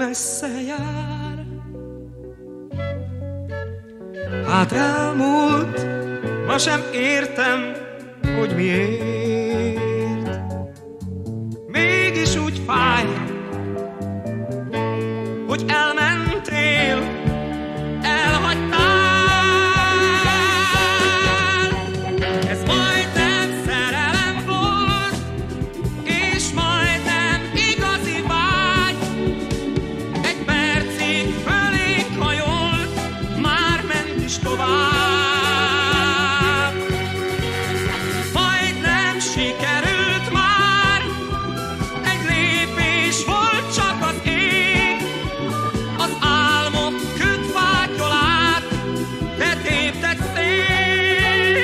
messze jár. Hát elmúlt, ma sem értem, hogy miért. Mégis úgy fáj, hogy elmentél, elhagytál. Ez majdnem szerelem volt, és majdnem igazi vágy. Egy percig fölénk hajolt, már ment is tovább. Majdnem sikerült már, egy lépés volt csak az ég. Az álmok kötvágyolát te tépted szét.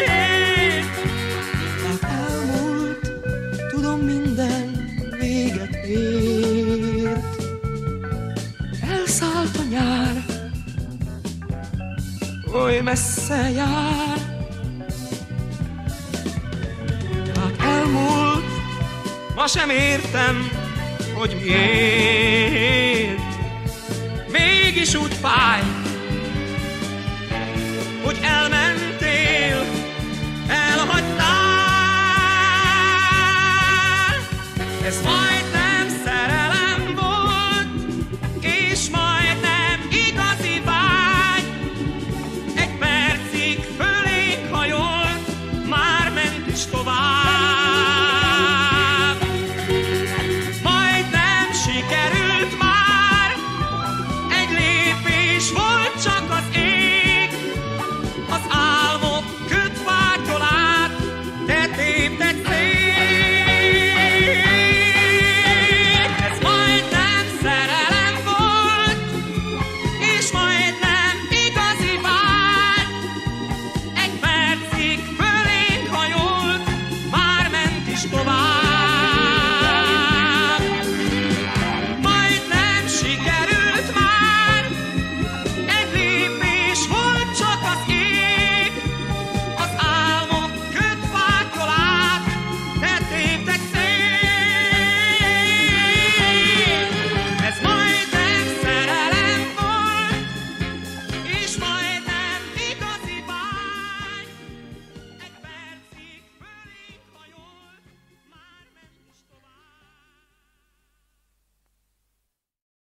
Hát elmúlt, tudom, minden véget ért. Elszállt a nyár, oly messze jár. Hát elmúlt, ma sem értem, hogy miért. Mégis úgy fáj, hogy elmentél, elhagytál. Ez majdnem szerelem volt, és majdnem igazi vágy. Egy percig fölénk hajolt, már ment is tovább. Majdnem sikerült már,